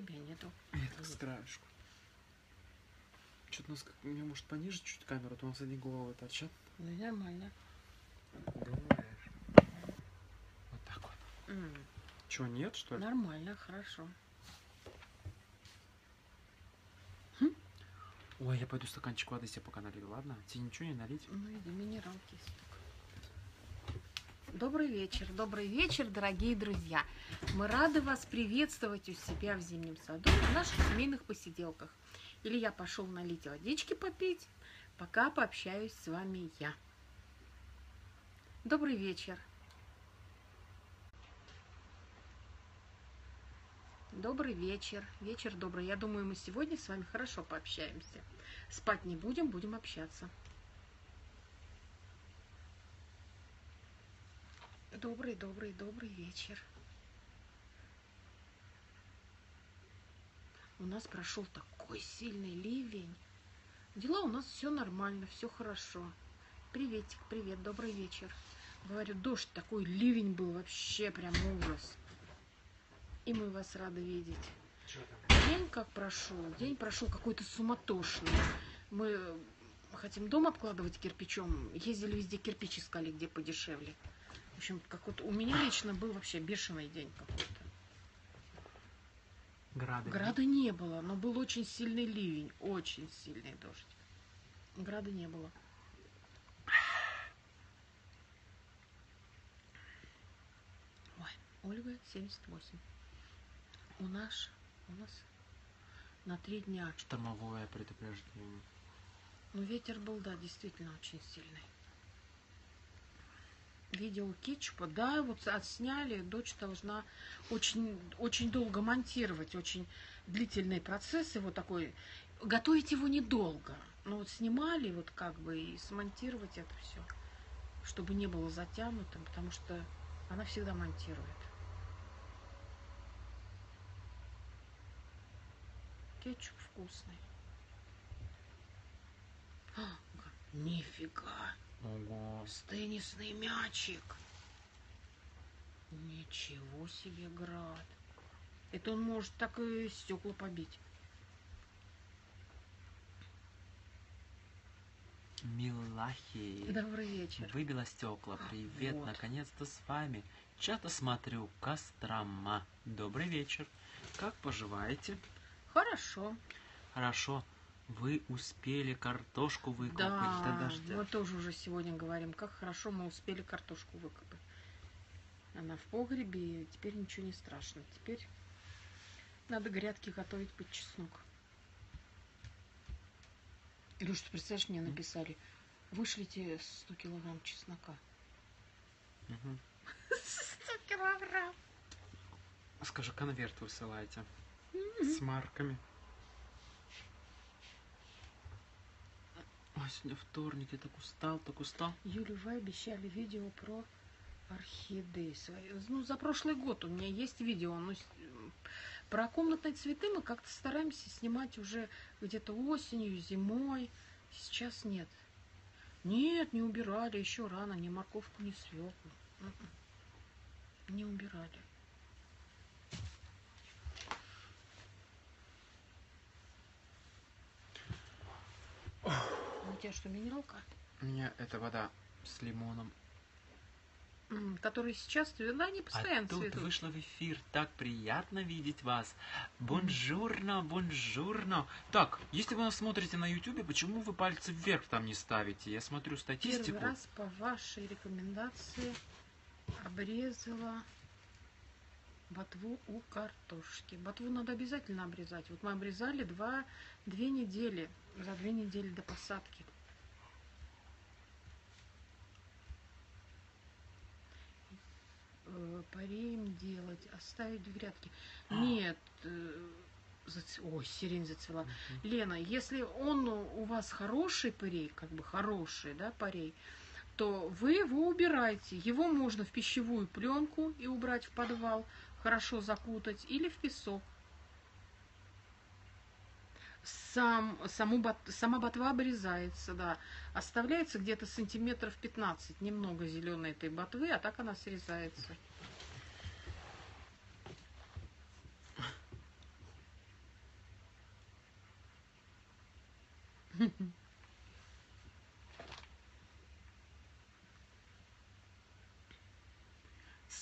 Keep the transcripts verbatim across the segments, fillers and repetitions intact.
тебя нету. Это с краешку. Что-то у нас, как- мне может пониже чуть камеру, то у нас одни головы торчат. Ну и нормально. Думаешь? Вот так вот. М, Чего, нет, что ли? Нормально, хорошо. Ой, я пойду стаканчик воды себе пока налью, ладно? Тебе ничего не налить? Ну иди, минералки есть только. Добрый вечер, добрый вечер, дорогие друзья. Мы рады вас приветствовать у себя в зимнем саду на наших семейных посиделках. Илья пошел налить водички попить, пока пообщаюсь с вами я. Добрый вечер. Добрый вечер. Вечер добрый. Я думаю, мы сегодня с вами хорошо пообщаемся. Спать не будем, будем общаться. Добрый, добрый, добрый вечер. У нас прошел такой сильный ливень. Дела у нас все нормально, все хорошо. Приветик, привет, добрый вечер. Говорю, дождь такой, ливень был, вообще прям ужас. И мы вас рады видеть. Что там? День как прошел? День прошел какой-то суматошный. Мы хотим дом обкладывать кирпичом. Ездили везде, кирпич искали, где подешевле. В общем, какой-то у меня лично был вообще бешеный день какой-то. Грады. Града не было, но был очень сильный ливень, очень сильный дождь. Града не было. Ой, Ольга семьдесят восемь. У нас, у нас на три дня. Штормовое предупреждение. Ну, ветер был, да, действительно очень сильный. Видео кетчупа, да, вот отсняли, дочь должна очень, очень долго монтировать, очень длительный процесс его такой. Готовить его недолго, но вот снимали вот как бы и смонтировать это все, чтобы не было затянутым, потому что она всегда монтирует. Кетчуп вкусный. А, нифига! Ого. Теннисный мячик. Ничего себе, град. Это он может так и стекла побить. Милахи. Добрый вечер. Выбила стекла. Привет, Вот. наконец-то с вами. Чато смотрю, Кострома. Добрый вечер. Как поживаете? Хорошо. Хорошо. Вы успели картошку выкопать до Да, дождя. мы тоже уже сегодня говорим, как хорошо мы успели картошку выкопать. Она в погребе, и теперь ничего не страшно. Теперь надо грядки готовить под чеснок. Илюш, ты представляешь, мне написали, вышлите сто килограмм чеснока. Мгм. сто килограмм. Скажи, конверт высылайте. С марками. Ой, сегодня вторник, я так устал, так устал. Юле, вы обещали видео про орхидеи свои. Ну, за прошлый год у меня есть видео. Но с- про комнатные цветы мы как-то стараемся снимать уже где-то осенью, зимой. Сейчас нет. Нет, не убирали, еще рано, ни морковку, ни свеклу. М-м. Не убирали. У тебя что, минералка? У меня эта вода с лимоном. М, Которые сейчас цветут? Да, они постоянно А тут цветут. вышла в эфир. Так приятно видеть вас. Бонжурно, бонжурно. Так, если вы нас смотрите на ютубе, почему вы пальцы вверх там не ставите? Я смотрю статистику. Первый раз по вашей рекомендации обрезала ботву у картошки. Ботву надо обязательно обрезать. Вот мы обрезали два, две недели, за две недели до посадки. Э, Пареем делать, оставить в грядке. Нет, э, зац- ой, сирень зацвела. Мгм. Лена, если он у вас хороший парей, как бы хороший, да, парей, то вы его убираете. Его можно в пищевую пленку и убрать в подвал, хорошо закутать, или в песок. Сам, саму бот, сама ботва обрезается, да. Оставляется где-то сантиметров пятнадцать, немного зеленой этой ботвы, а так она срезается.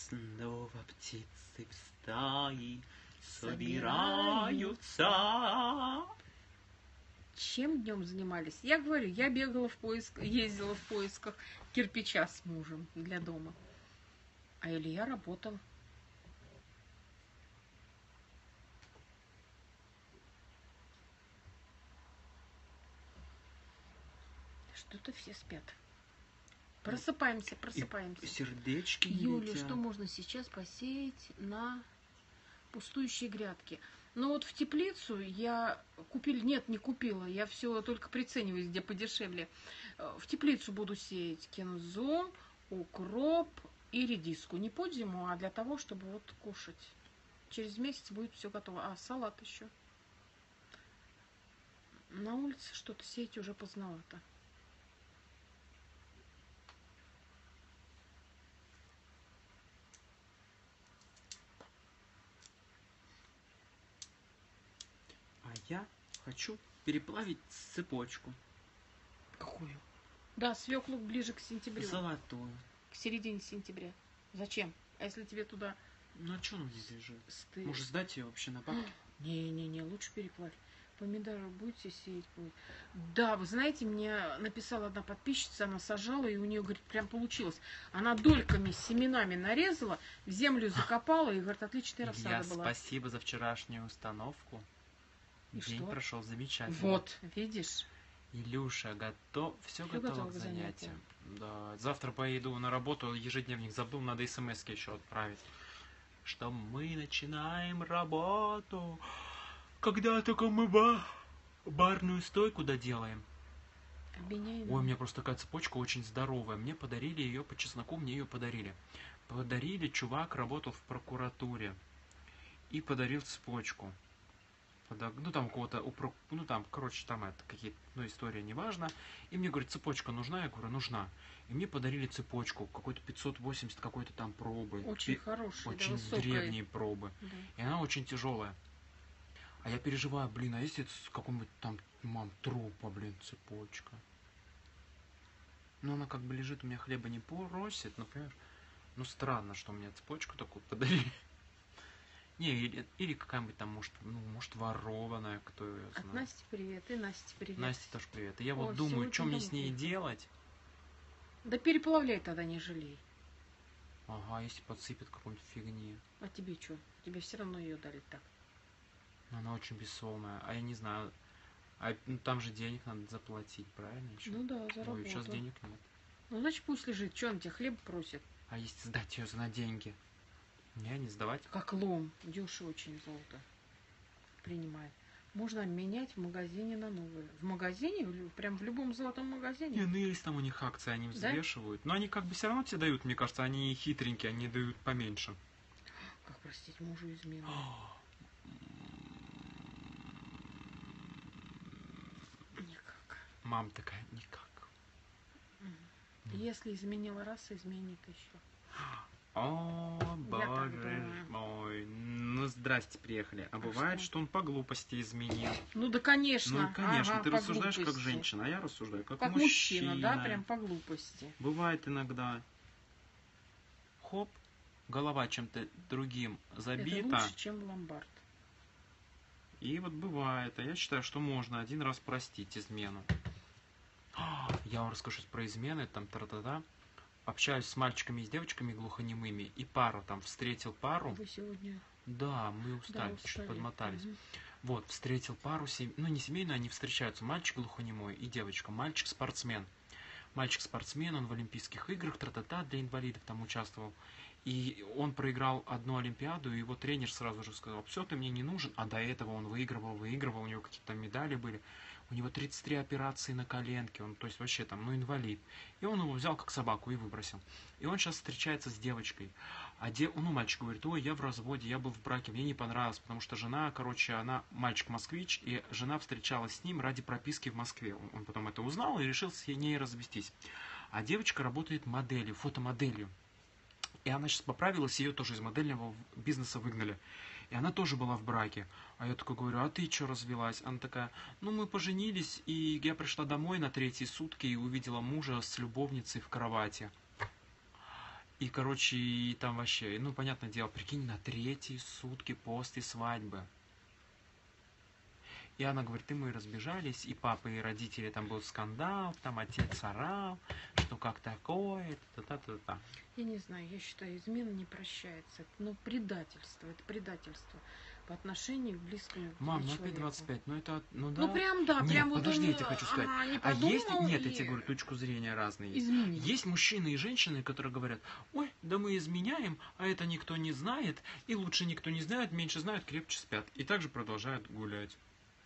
Снова птицы в стаи собираются. Чем днем занимались? Я говорю, я бегала в поисках, ездила в поисках кирпича с мужем для дома. А Илья работал. Что-то все спят. Просыпаемся, просыпаемся. И сердечки Юля, летят. что можно сейчас посеять на пустующие грядки? Ну вот в теплицу я купила, нет, не купила, я все только прицениваюсь, где подешевле. В теплицу буду сеять кинзу, укроп и редиску. Не под зиму, а для того, чтобы вот кушать. Через месяц будет все готово. А салат еще. На улице что-то сеять уже поздновато. А я хочу переплавить цепочку. Какую? Да, свеклу ближе к сентябрю. Золотую. К середине сентября. Зачем? А если тебе туда... Ну а что она здесь лежит? Сты... Может сдать ее вообще на бабки? Не-не-не, лучше переплавь. Помидоры будете сеять? Будет. Да, вы знаете, мне написала одна подписчица, она сажала, и у нее, говорит, прям получилось. Она дольками, семенами нарезала, в землю закопала, и, говорит, отличная рассада Я была. спасибо за вчерашнюю установку. И День что? прошел замечательно. Вот, видишь? Илюша, готов, все, Всё готово готово к к занятиям. занятиям. Да. Завтра поеду на работу, ежедневник забыл, надо смс-ки еще отправить. Что мы начинаем работу. Когда только мы ба барную стойку доделаем. Обменяем. Ой, у меня просто такая цепочка очень здоровая. Мне подарили ее по чесноку, мне ее подарили. Подарили, чувак работал в прокуратуре. И подарил цепочку. Ну там у кого-то, ну там, короче, там это какие-то, ну история неважна. И мне говорит, цепочка нужна? Я говорю, нужна. И мне подарили цепочку, какой-то пятьсот восемьдесят какой-то там пробы. Очень хорошая, очень да, древние пробы. Да. И она очень тяжелая. А я переживаю, блин, а если это какой-нибудь там, мам, трупа, блин, цепочка. Ну она как бы лежит, у меня хлеба не просит, ну понимаешь. Ну странно, что мне цепочку такую подарили. Не, или, или какая-нибудь там, может, ну, может, ворованная, кто ее знает. От Насти привет, и Насте привет. Насте тоже привет. И я О, вот думаю, что мне дома с ней будет. делать. Да переплавляй тогда, не жалей. Ага, если подсыпет какой-нибудь фигни. А тебе что? Тебе все равно ее дали так. Она очень бессолная. А я не знаю. А, ну, там же денег надо заплатить, правильно? Еще? Ну да, за Ой, сейчас работу. денег нет. Ну значит пусть лежит. Что он тебе хлеб просит? А если сдать ее на деньги? Не, не сдавать? Как лом. Дешево очень золото. Принимает. Можно обменять в магазине на новые. В магазине? Прям в любом золотом магазине? Не, ну есть там у них акции, они Да? взвешивают. Но они как бы все равно тебе дают, мне кажется, они хитренькие, они дают поменьше. Как простить мужу измену? Никак. Мам такая, никак. Если изменила раз, изменит еще. О, Я так боже думаю. мой. Ну, здрасте, приехали. А, А бывает, что? что он по глупости изменил. Ну да, конечно. Ну, конечно, Ага, ты по рассуждаешь как глупости. женщина, а я рассуждаю как, Как мужчина. мужчина, да, прям по глупости. Бывает иногда. Хоп, голова чем-то другим Это забита. лучше, чем ломбард. И вот бывает. А я считаю, что можно один раз простить измену. Я вам расскажу про измены, там тра-та-та. Общаюсь с мальчиками и с девочками глухонемыми. И пару там встретил пару. Вы сегодня... Да, мы устали, Да, чуть устали. подмотались. Мгм. Вот, встретил пару, сем... ну не семейную, они встречаются. Мальчик глухонемой и девочка. Мальчик спортсмен. Мальчик спортсмен, он в Олимпийских играх, тра-та-та, для инвалидов там участвовал. И он проиграл одну Олимпиаду, и его тренер сразу же сказал, все, ты мне не нужен. А до этого он выигрывал, выигрывал, у него какие-то медали были. У него тридцать три операции на коленке, он, то есть вообще там, ну, инвалид. И он его взял как собаку и выбросил. И он сейчас встречается с девочкой. А де... ну, мальчик говорит, ой, я в разводе, я был в браке, мне не понравилось, потому что жена, короче, она, мальчик москвич, и жена встречалась с ним ради прописки в Москве. Он, он потом это узнал и решил с ней развестись. А девочка работает моделью, фотомоделью. И она сейчас поправилась, ее тоже из модельного бизнеса выгнали. И она тоже была в браке. А я такой говорю, а ты что развелась? Она такая, ну мы поженились, и я пришла домой на третьи сутки и увидела мужа с любовницей в кровати. И, короче, и там вообще, ну, понятное дело, прикинь, на третьи сутки после свадьбы. И она говорит, и мы разбежались, и папа, и родители, там был скандал, там отец орал, что как такое, та-та-та-та. Я не знаю, я считаю, измена не прощается. Это, ну, предательство, это предательство по отношению к близкому Мам, ну человеку. опять двадцать пять, ну это, ну да. Ну прям да, Нет, прям вот подожди, он, я тебе хочу сказать. ага, не А есть, подумал нет, и я тебе говорю, точку зрения разные есть. изменил. Есть мужчины и женщины, которые говорят, ой, да мы изменяем, а это никто не знает, и лучше никто не знает, меньше знают, крепче спят. И также продолжают гулять.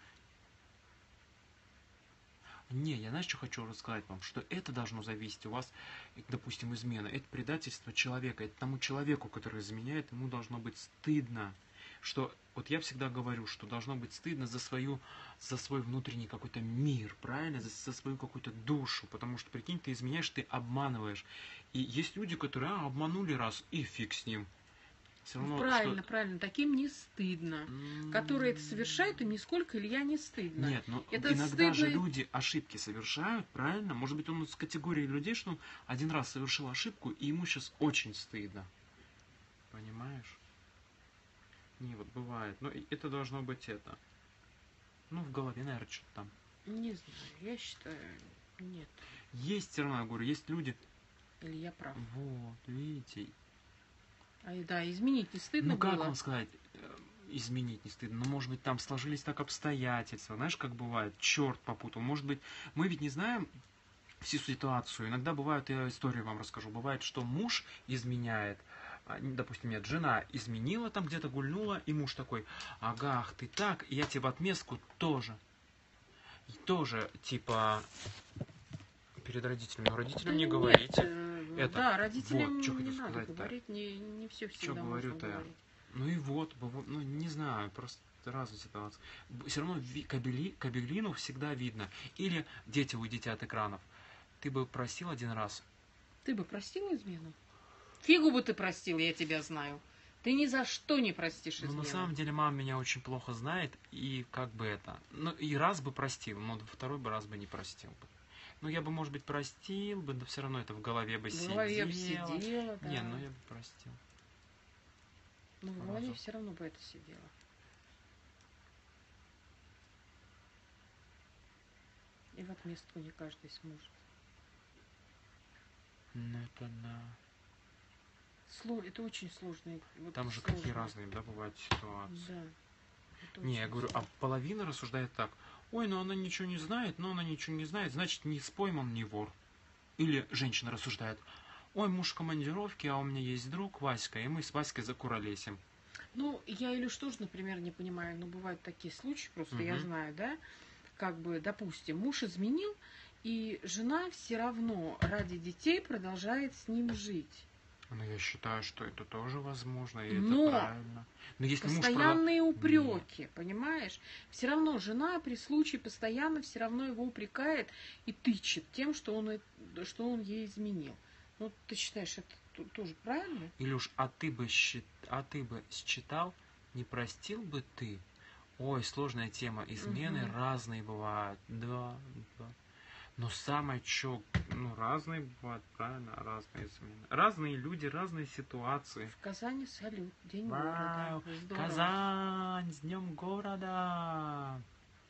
Не, я знаешь, что хочу рассказать вам, что это должно зависеть у вас, допустим, измена. Это предательство человека, это тому человеку, который изменяет, ему должно быть стыдно. Что, вот я всегда говорю, что должно быть стыдно за свою, за свой внутренний какой-то мир, правильно, за, за свою какую-то душу, потому что, прикинь, ты изменяешь, ты обманываешь. И есть люди, которые, а, обманули раз, и фиг с ним. Все равно, Правильно, что... правильно, таким не стыдно. Которые это совершают, им нисколько, Илья, не стыдно. Нет, но Это иногда стыдно... же люди ошибки совершают, правильно? Может быть, он из категории людей, что он один раз совершил ошибку, и ему сейчас очень стыдно. Понимаешь? Не, вот бывает. Но это должно быть это. Ну, в голове, наверное, что-то там. Не знаю, я считаю, нет. Есть все равно, я говорю, есть люди... Илья прав. Вот, видите. А, да, изменить не стыдно Ну, как было. вам сказать, изменить не стыдно? Ну, может быть, там сложились так обстоятельства. Знаешь, как бывает? Черт попутал. Может быть, мы ведь не знаем всю ситуацию. Иногда бывает, я историю вам расскажу, бывает, что муж изменяет, допустим, нет, жена изменила, там где-то гульнула, и муж такой, ага, ах ты так, и я тебе в отместку тоже. И тоже, типа, перед родителями. Но родителям не Нет, говорите. э, Это, Да, родителям вот, что не хотел надо сказать-то. говорить, не, не все всегда Что можно говорю-то я? говорить. Ну и вот, быва- ну не знаю, просто разные ситуации. Все равно ви- кабели, кабелину всегда видно. Или дети, уйдите от экранов. Ты бы просил один раз. Ты бы простила измену? Фигу бы ты простил, я тебя знаю. Ты ни за что не простишь Ну, измену. на самом деле, мама меня очень плохо знает, и как бы это... Ну, и раз бы простил, но второй бы раз бы не простил бы. Ну, я бы, может быть, простил бы, но все равно это в голове бы В сидело. голове бы сидело, да. Не, ну я бы простил. Но в голове Разу. все равно бы это сидело. И в отместку не каждый сможет. Ну, это да. Сло... Это очень сложно. Вот Там же сложно. какие разные, да, бывают ситуации. Да. Это Не, я очень говорю, а сложно. половина рассуждает так. Ой, ну она ничего не знает, но она ничего не знает, значит, не спойман, не вор. Или женщина рассуждает. Ой, муж в командировке, а у меня есть друг Васька, и мы с Васькой закуролесим. Ну, я Илюш тоже, например, не понимаю, но бывают такие случаи, просто Мгм. я знаю, да, как бы, допустим, муж изменил, и жена все равно ради детей продолжает с ним жить. Ну, я считаю, что это тоже возможно, и Но это правильно. Но если муж прода- Постоянные упреки, понимаешь? Все равно жена при случае постоянно все равно его упрекает и тычет тем, что он, э- что он ей изменил. Ну, ты считаешь, это т- тоже правильно? Илюш, а ты бы счит... а ты бы считал, не простил бы ты? Ой, сложная тема. Измены Мгм. разные бывают. Да, да. Но самое чё, ну, разные бывают, правильно, разные измены. Разные люди, разные ситуации. В Казани салют, день Вау, города. Здорово. Казань, с днем города!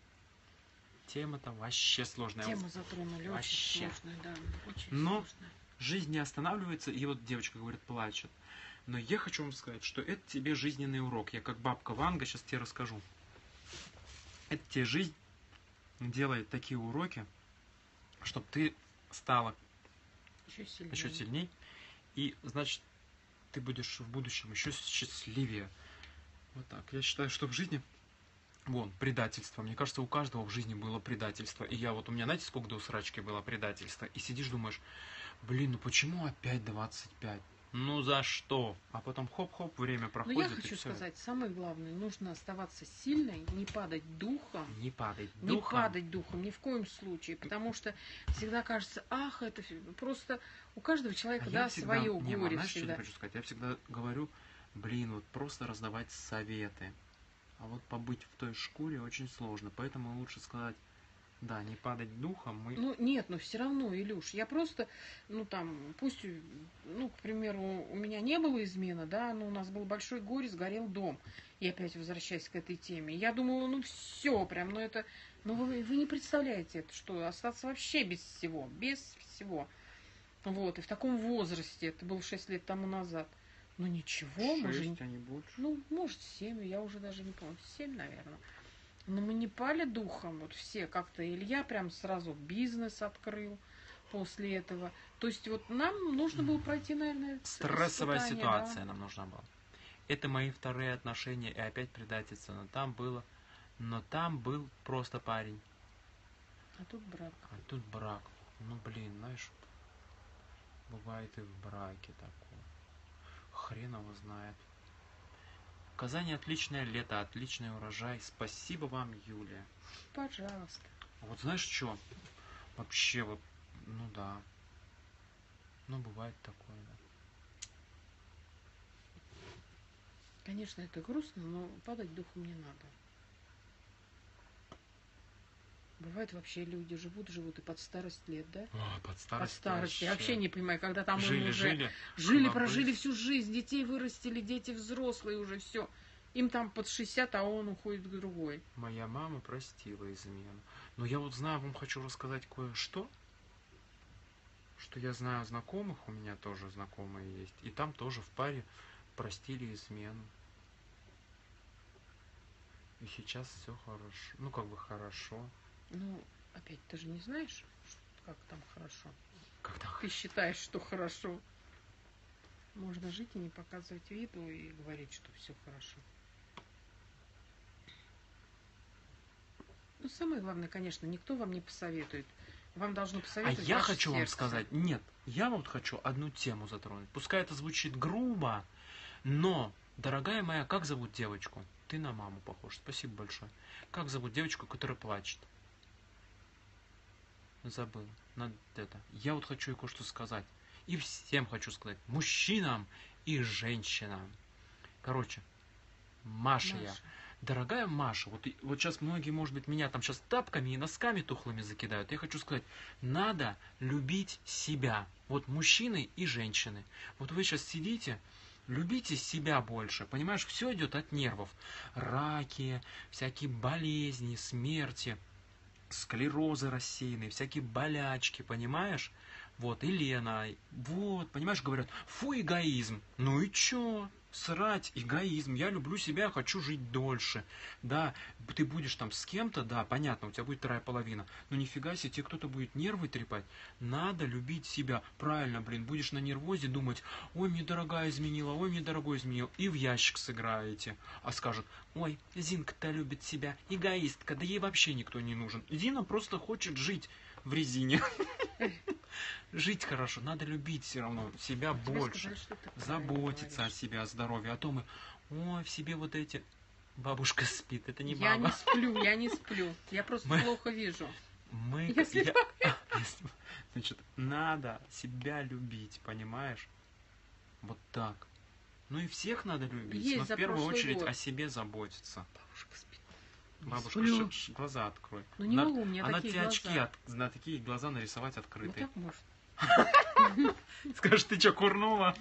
Тема-то вообще сложная. Тему затронули, Вообще. очень сложная, да, очень Но- сложная. Жизнь не останавливается, и вот девочка говорит, плачет. Но я хочу вам сказать, что это тебе жизненный урок. Я как бабка Ванга сейчас тебе расскажу. Это тебе жизнь делает такие уроки, чтобы ты стала Еще сильнее. еще сильней. И, значит, ты будешь в будущем еще счастливее. Вот так. Я считаю, что в жизни... Вон, предательство. Мне кажется, у каждого в жизни было предательство. И я вот, у меня, знаете, сколько до усрачки было предательства? И сидишь, думаешь, блин, ну почему опять двадцать пять? Ну за что? А потом хоп-хоп, время Но проходит. я и хочу всё. сказать, самое главное, нужно оставаться сильной, не падать духом. Не падай Не духом. падать духом, ни в коем случае, потому что всегда кажется, ах, это фи- просто у каждого человека, А да, я всегда, свое не, мам, горе знаешь, что всегда. я хочу сказать? Я всегда говорю, блин, вот просто раздавать советы. А вот побыть в той шкуре очень сложно. Поэтому лучше сказать, Да, не падать духом, мы... Ну, нет, но все равно, Илюш, я просто, ну, там, пусть, ну, к примеру, у меня не было измены, да, но у нас был большой горе, сгорел дом. И опять возвращаясь к этой теме. Я думала, ну, все, прям, ну, это... Ну, вы, вы не представляете это, что остаться вообще без всего, без всего. Вот, и в таком возрасте, это было шесть лет тому назад. Ну, ничего, мы же... Шесть, а не больше. Ну, может, семь, я уже даже не помню, семь, наверное. Но мы не пали духом, вот все как-то. Илья прям сразу бизнес открыл после этого. То есть вот нам нужно было пройти, наверное, Стрессовая испытание, ситуация да. нам нужна была. Это мои вторые отношения и опять предательство. Но там было... Но там был просто парень. А тут брак. А тут брак. Ну, блин, знаешь, бывает и в браке такое. Хрен его знает. В Казани отличное лето, отличный урожай. Спасибо вам, Юлия. Пожалуйста. Вот знаешь что? Вообще, вот, ну да. Ну, бывает такое, да. Конечно, это грустно, но падать духом не надо. Бывает вообще люди живут, живут и под старость лет, да? О, под старость. Под старость. Я вообще не понимаю, когда там жили, им уже... Жили, жили, хлопы. Прожили всю жизнь, детей вырастили, дети взрослые уже, все. Им там под шестьдесят, а он уходит к другой. Моя мама простила измену. Но я вот знаю, вам хочу рассказать кое-что. Что я знаю знакомых, у меня тоже знакомые есть. И там тоже в паре простили измену. И сейчас все хорошо. Ну, как бы хорошо. Ну, опять, ты же не знаешь, как там хорошо. Как там? Ты считаешь, что хорошо. Можно жить и не показывать виду и говорить, что все хорошо. Ну, самое главное, конечно, никто вам не посоветует. Вам должно А посоветовать я ваше хочу вам сердце. сказать, нет, я вот хочу одну тему затронуть. Пускай это звучит грубо, но, дорогая моя, как зовут девочку? Ты на маму похож, спасибо большое. Как зовут девочку, которая плачет? Забыл. Надо это. Я вот хочу ей кое-что сказать. И всем хочу сказать. Мужчинам и женщинам. Короче, Маша, Маша. я. Дорогая Маша, вот, вот сейчас многие, может быть, меня там сейчас тапками и носками тухлыми закидают. Я хочу сказать, надо любить себя. Вот мужчины и женщины. Вот вы сейчас сидите, любите себя больше. Понимаешь, все идет от нервов. Раки, всякие болезни, смерти, склерозы рассеянные, всякие болячки, понимаешь? Вот, и Лена, вот, понимаешь, говорят, фу, эгоизм. Ну и чё? Срать, эгоизм, я люблю себя, хочу жить дольше. Да, ты будешь там с кем-то, да, понятно, у тебя будет вторая половина. Но нифига себе, тебе кто-то будет нервы трепать. Надо любить себя. Правильно, блин, будешь на нервозе думать, ой, мне дорогая изменила, ой, мне дорогой изменил. И в ящик сыграете. А скажут, ой, Зинка-то любит себя, эгоистка, да ей вообще никто не нужен. Зина просто хочет жить в резине. Жить хорошо, надо любить все равно себя больше, заботиться о себе, о здоровье, а то мы, ой, в себе вот эти, бабушка спит, это не баба. Я не сплю, я не сплю, я просто Мы- плохо вижу. Мы, Если я- значит, надо себя любить, понимаешь? Вот так. Ну и всех надо любить, Есть но в за первую прошлый очередь год. о себе заботиться. Бабушка спит. Не Бабушка, сплю. ш- ш- глаза открой. Ну не На- могу, у меня Она такие тебе глаза. очки, от- на такие глаза нарисовать Вот открытые. так может. Скажешь, ты что, курнула?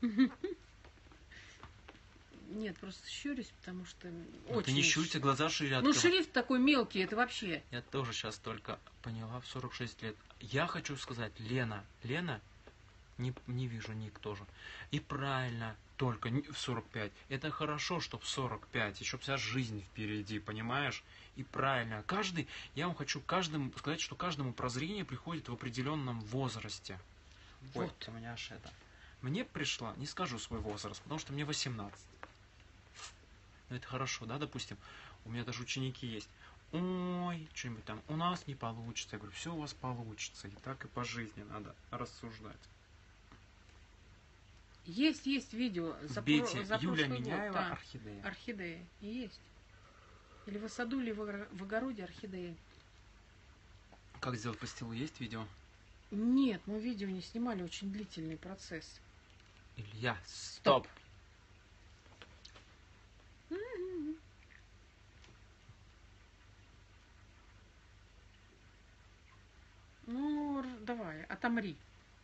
Нет, просто щурюсь, потому что Ну, очень... ты не щурься, глаза шире Ну, открывай. шрифт такой мелкий, это вообще... Я тоже сейчас только поняла в сорок шесть лет. Я хочу сказать, Лена, Лена, не, не вижу ник тоже. И правильно, только не- в сорок пять. Это хорошо, что в сорок пять, еще вся жизнь впереди, понимаешь? И правильно. Каждый, я вам хочу каждому сказать, что каждому прозрение приходит в определенном возрасте. Ой, Вот. у меня аж это. Мне пришла, не скажу свой возраст, потому что мне восемнадцать. Ну это хорошо, да, допустим, у меня даже ученики есть. Ой, что-нибудь там, у нас не получится. Я говорю, все у вас получится. И так и по жизни надо рассуждать. Есть, есть видео. За, Бейте, про- за Юля прошлый Миняева, год. Да. орхидея. Орхидеи. Есть. Или в саду, или в, огор- в огороде орхидеи. Как сделать пастилу, есть видео? Нет, мы видео не снимали, очень длительный процесс. Илья, стоп! Ну, р- давай, отомри.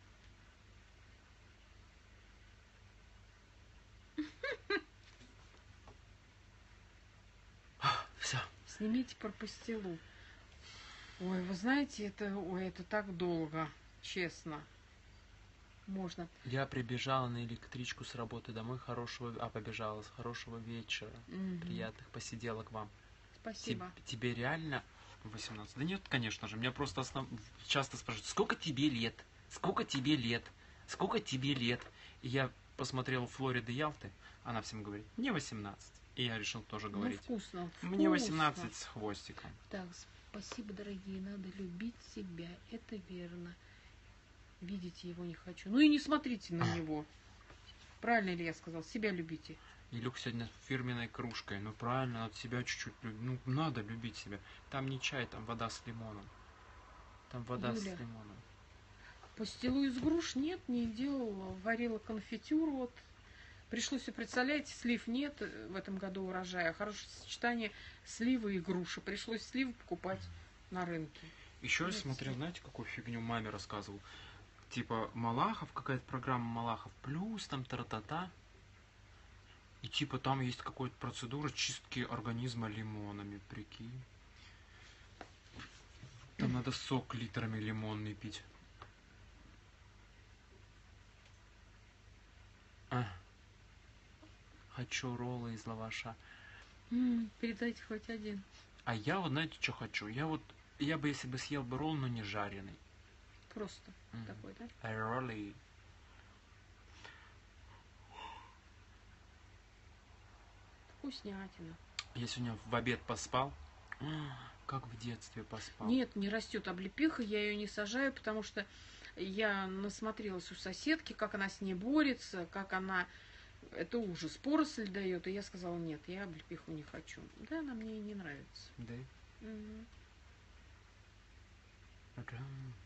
Все. Снимите про пастилу. Ой, вы знаете, это, ой, это так долго, честно. Можно. Я прибежала на электричку с работы домой. Хорошего... А, побежала с хорошего вечера. Мгм. Приятных посиделок вам. Спасибо. Теб- Тебе реально восемнадцать? Да нет, конечно же. Меня просто основ... часто спрашивают, сколько тебе лет? Сколько тебе лет? Сколько тебе лет? И я посмотрел Флориды Ялты, она всем говорит, мне восемнадцать. И я решил тоже Ну, говорить. вкусно, Мне вкусно. восемнадцать с хвостиком. Так, спасибо, дорогие. Надо любить себя. Это верно. Видеть его не хочу. Ну и не смотрите на него. Правильно ли я сказал? Себя любите. Илюх сегодня с фирменной кружкой. Ну правильно, надо себя чуть-чуть любить. Ну, надо любить себя. Там не чай, там вода с лимоном. Там вода Юля. с лимоном. Пастилу из груш нет, не делала. Варила конфитюр. Вот. Пришлось, представляете, слив нет в этом году урожая. Хорошее сочетание сливы и груши. Пришлось сливы покупать на рынке. Еще я Нет, смотрел, слив. знаете, какую фигню маме рассказывал? Типа Малахов, какая-то программа Малахов плюс, там тра-та-та. И типа там есть какая-то процедура чистки организма лимонами, прикинь. Там надо сок литрами лимонный пить. А. Хочу роллы из лаваша. М, передайте хоть один. А я вот, знаете, что хочу? Я вот, я бы, если бы съел бы ролл, но не жареный. Просто Мгм. такой, да? Роллы. Вкуснятина. Я сегодня в обед поспал. Как в детстве поспал. Нет, не растет облепиха, я ее не сажаю, потому что я насмотрелась у соседки, как она с ней борется, как она... Это ужас, поросль дает, и я сказала, нет, я облепиху не хочу. Да, она мне и не нравится. Да? Мгм. Ага.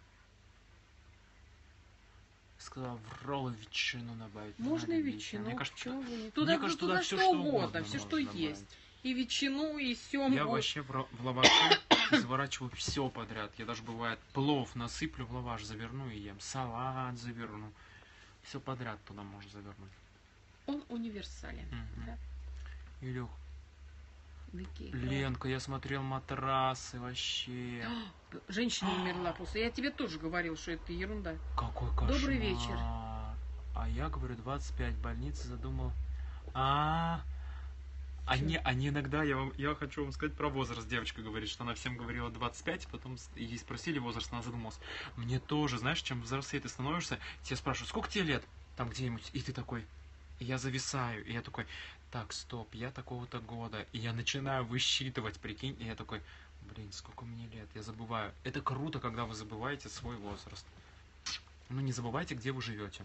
Сказала, в роллы ветчину добавить. Не Можно надо и ветчину. ветчину, Мне кажется, почему бы не? мне Туда, кажется, туда туда что, всё, что угодно, угодно все, что можно есть. добавить. И ветчину, и семгу. Я вообще в, ро- в лаваше заворачиваю все подряд. Я даже бывает плов насыплю в лаваш, заверну и ем. Салат заверну. Все подряд туда можно завернуть. Он универсален. Мгм. Да? Илюх, Такие, Ленка, я смотрел матрасы вообще. да. Женщина умерла после. Я тебе тоже говорил, что это ерунда. Какой кошмар. Добрый вечер. А я говорю, двадцать пять, больница, задумал. А, они, они иногда, я, вам, я хочу вам сказать про возраст. Девочка говорит, что она всем говорила двадцать пять, потом с- ей спросили возраст, она задумалась. Мне тоже, знаешь, чем взрослее ты становишься, тебя спрашивают, сколько тебе лет? Там где-нибудь, и ты такой, и я зависаю, и я такой, так, стоп, я такого-то года, и я начинаю высчитывать, прикинь, и я такой, блин, сколько мне лет, я забываю. Это круто, когда вы забываете свой возраст. Ну, не забывайте, где вы живете.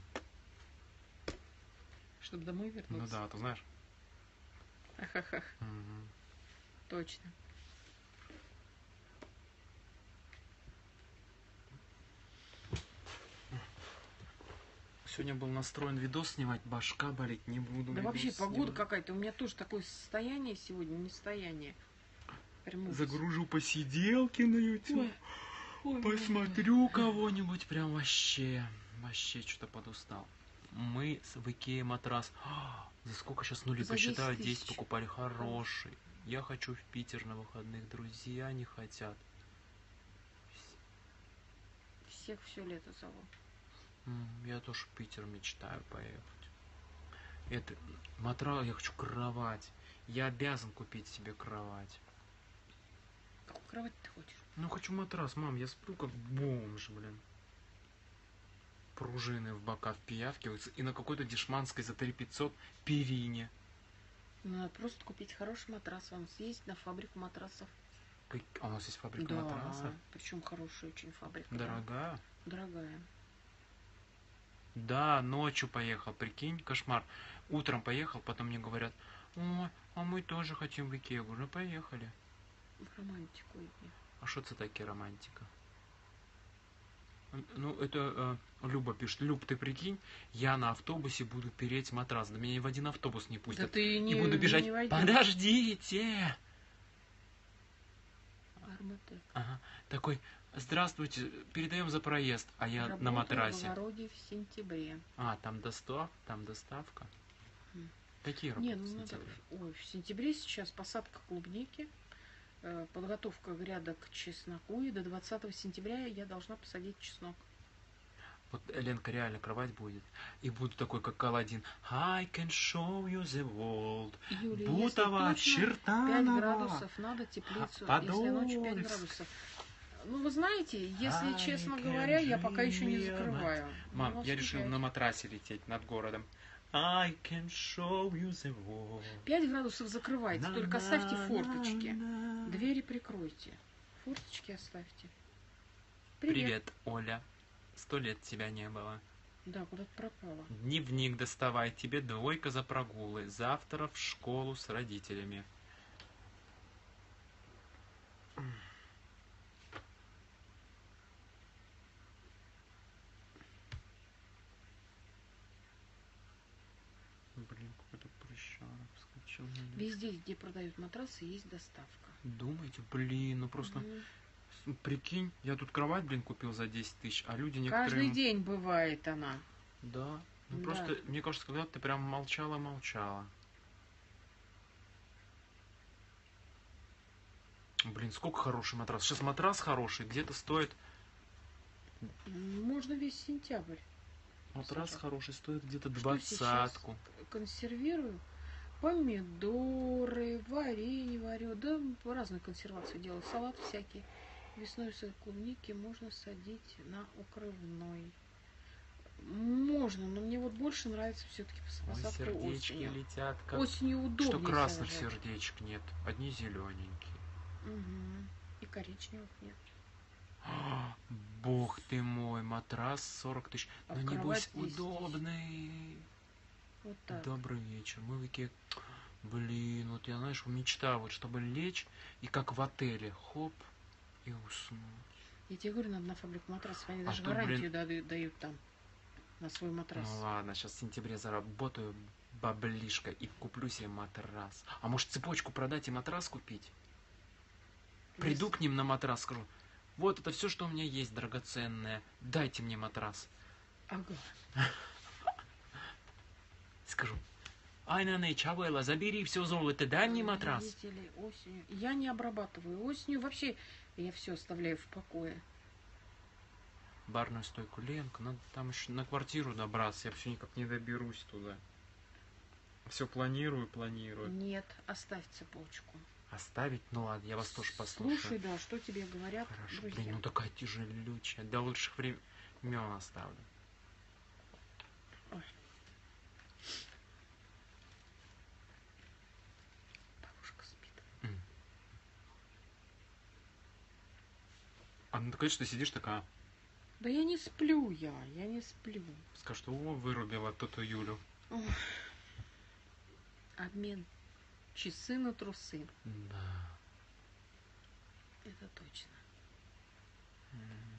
Чтобы домой Ну вернуться. да, ты знаешь. Ахахах, Мгм. точно. Сегодня был настроен видос снимать, башка болеть не буду. Да видос вообще погода снимать. какая-то. У меня тоже такое состояние сегодня, не состояние. Прям ужас. Загружу посиделки на YouTube. Ой, ой, Посмотрю кого-нибудь, прям вообще. Вообще что-то подустал. Мы с в Икее матрас. А, за сколько сейчас нули За посчитаю? десять десять тысяч. покупали хороший. Я хочу в Питер на выходных. Друзья не хотят. Всех все лето зову. М, Я тоже в Питер мечтаю поехать. Это матрас, я хочу кровать. Я обязан купить себе кровать. Какую кровать ты хочешь? Ну хочу матрас, мам, я сплю как бомж, блин. Пружины в бока впиявкиваются и на какой-то дешманской за три пятьсот перине. Ну, надо просто купить хороший матрас. Вам съездить на фабрику матрасов. Как- А у нас есть фабрика Да, матрасов. причем хорошая очень фабрика. да. Дорогая. Дорогая. Да, ночью поехал, прикинь, кошмар. Утром поехал, потом мне говорят, о, а мы тоже хотим в Икею. Я говорю, ну поехали. В романтику иди. А что это такие романтика? Ну, это э, Люба пишет. Люб, ты прикинь, я на автобусе буду переть матрас. Да меня ни в один автобус не Да пустят. ты не, И буду бежать. не войди. Подождите! Арман Арматек. Ага. Такой, здравствуйте, передаем за проезд, а я Работаю на в матрасе. огороде в сентябре. А, там достав, там доставка. М. Какие Не, работы ну в надо... сентябре? Ой, в сентябре сейчас посадка клубники, э, подготовка грядок к чесноку, и до двадцатого сентября я должна посадить чеснок. Вот Ленка реально кровать будет. И буду такой, как Аладдин. I can show you the world. Юлия, Бутова, если точно пять Чертанова. градусов, надо теплицу, А, если ночью пять Подольск. градусов. Ну, вы знаете, если I честно can говоря, я пока еще не dream it. закрываю. Мам, Ну, я решил пять. на матрасе лететь над городом. I can show you the world. пять градусов закрывайте, только оставьте форточки. На-на-на-на. Двери прикройте. Форточки оставьте. Привет, Оля. Сто лет тебя не было. Да, куда-то пропала. Дневник доставай, тебе двойка за прогулы. Завтра в школу с родителями. Блин, какой-то прыщара вскочил. на меня. Везде, где продают матрасы, есть доставка. Думаете, блин, ну просто, Мгм. прикинь, я тут кровать, блин, купил за десять тысяч, а люди Каждый некоторые... день бывает она. Да, ну Да. просто, мне кажется, когда ты прям молчала-молчала. Блин, сколько хороший матрас. Сейчас матрас хороший, где-то стоит... М, Можно весь сентябрь. Матрас Саша, хороший стоит где-то что сейчас? двадцатку. Консервирую помидоры, варенье варю, да разную консервацию делаю, салат всякий. Весной с клубники можно садить на укрывной. Можно, но мне вот больше нравится все-таки Ой, посадка сердечки осенью. летят. Как... Осенью удобнее Что красных сажать. сердечек нет, одни зелененькие. Мгм. И коричневых нет. Бог ты мой, матрас сорок тысяч. А Ну в небось кровать десять тысяч. удобный. Вот так. Добрый вечер. Мы такие, блин, вот я, знаешь, мечта, вот чтобы лечь и как в отеле, хоп, и уснуть. Я тебе говорю, надо на фабрику матрасов. Они А даже то, гарантию блин- дают, дают там на свой матрас. Ну ладно, сейчас в сентябре заработаю баблишко и куплю себе матрас. А может цепочку продать и матрас купить? Приду Если- к ним на матрас, скажу, вот это все, что у меня есть драгоценное, дайте мне матрас. Ага. Скажу, Айна Нейчавелла, забери все золото, дай мне матрас. Видите ли, осенью. Я не обрабатываю осенью. Вообще я все оставляю в покое. Барную стойку Ленка, надо там еще на квартиру добраться, я все никак не доберусь туда. Все планирую, планирую. Нет, оставь цепочку. Оставить? Ну ладно, я вас тоже послушаю. Слушай, да, что тебе говорят Хорошо, друзья. блин, ну такая тяжелючая. До лучших времен оставлю. Ой. Бабушка спит. М. А ну конечно, ты сидишь такая, Да я не сплю я, я не сплю. скажешь, что о, вырубила ту-ту Юлю. Ох. Обмен. Часы на трусы. Да. Это точно. М.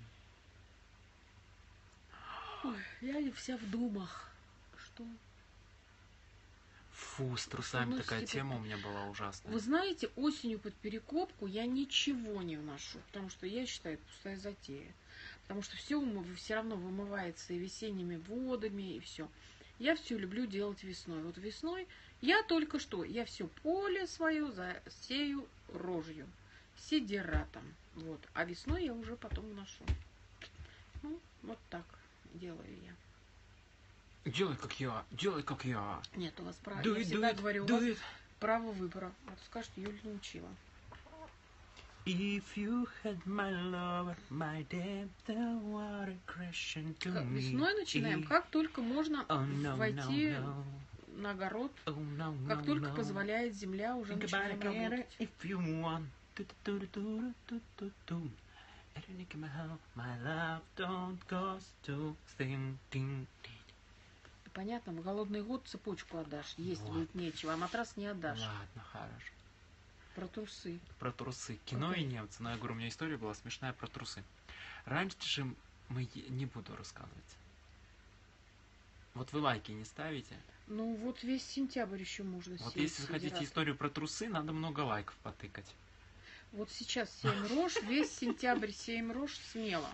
Ой, я вся в думах. Что? Фу, с трусами Ну, такая типа, тема у меня была ужасная. Вы знаете, осенью под перекопку я ничего не вношу, потому что я считаю, это пустая затея. Потому что все все равно вымывается и весенними водами, и все. Я все люблю делать весной. Вот весной я только что, я все поле свое засею рожью, сидератом. Вот. А весной я уже потом вношу. Ну, вот так делаю я. Делай как я, делай как я. Нет, у вас право. Do Я it, всегда do it, говорю, у do вас it. право выбора. Вот скажете, Юля не учила. If you had my love, my depth, the water crashing to Как- me. Весной начинаем. Как только можно Oh, no, войти no, no. на огород, Oh, no, как no, только no. позволяет земля, уже Think about начинаем it работать. if you want. Do-do-do-do-do-do-do. I don't think my help, my love don't cost to sing, ding, ding. Понятно, в голодный год цепочку отдашь, есть Вот. будет нечего, а матрас не отдашь. Ладно, хорошо. Про трусы. Про трусы. Кино Окей. и немцы. Но я говорю, у меня история была смешная про трусы. Раньше же мы е- не буду рассказывать. Вот вы лайки не ставите. Ну вот весь сентябрь еще можно Вот сеять если вы хотите сидератом. историю про трусы, надо много лайков потыкать. Вот сейчас семь рож, весь сентябрь семь рож смело.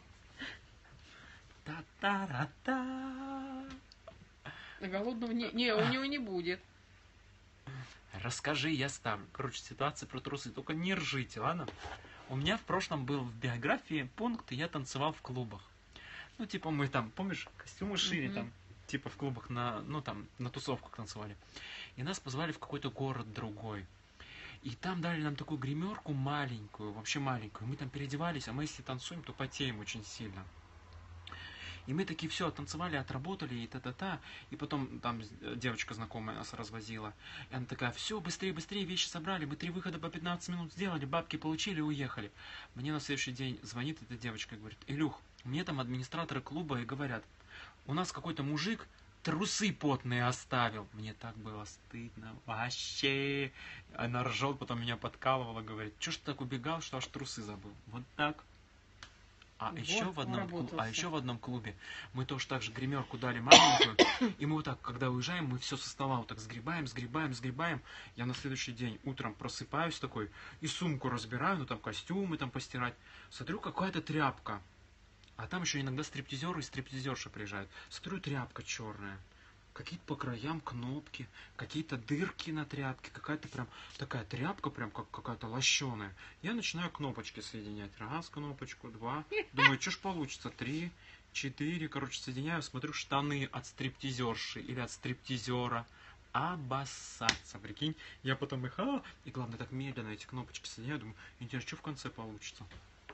Та-та-ра-та. Голодного не, не, у него не будет. Расскажи, я ставлю. Короче, ситуация про трусы. Только не ржите, ладно? У меня в прошлом был в биографии пункт, я танцевал в клубах. Ну, типа, мы там, помнишь, костюмы шили Мгм. там, типа в клубах на, ну там, на тусовках танцевали. И нас позвали в какой-то город другой. И там дали нам такую гримерку маленькую, вообще маленькую. Мы там переодевались, а мы если танцуем, то потеем очень сильно. И мы такие все оттанцевали, отработали и та-та-та. И потом там девочка знакомая нас развозила. И она такая, все, быстрее, быстрее, вещи собрали. Мы три выхода по пятнадцать минут сделали, бабки получили и уехали. Мне на следующий день звонит эта девочка и говорит, Илюх, мне там администраторы клуба и говорят, у нас какой-то мужик трусы потные оставил. Мне так было стыдно. Вообще. Она ржет, потом меня подкалывала, говорит, что ж ты так убегал, что аж трусы забыл. Вот так. А, Вот, еще в одном, клу- а уработался. еще в одном клубе мы тоже так же гримерку дали маленькую, и мы вот так, когда уезжаем, мы все со стола вот так сгребаем, сгребаем, сгребаем. Я на следующий день утром просыпаюсь такой, и сумку разбираю, ну там костюмы там постирать. Смотрю, какая-то тряпка. А там еще иногда стриптизеры и стриптизерши приезжают. Смотрю, тряпка черная. Какие-то по краям кнопки, какие-то дырки на тряпке, какая-то прям такая тряпка, прям как какая-то лощеная. Я начинаю кнопочки соединять. Раз кнопочку, два. Думаю, что ж получится? Три, четыре. Короче, соединяю, смотрю, штаны от стриптизерши или от стриптизера. Обоссаться, прикинь. Я потом их, а, и главное, так медленно эти кнопочки соединяю. Думаю, интересно, что в конце получится?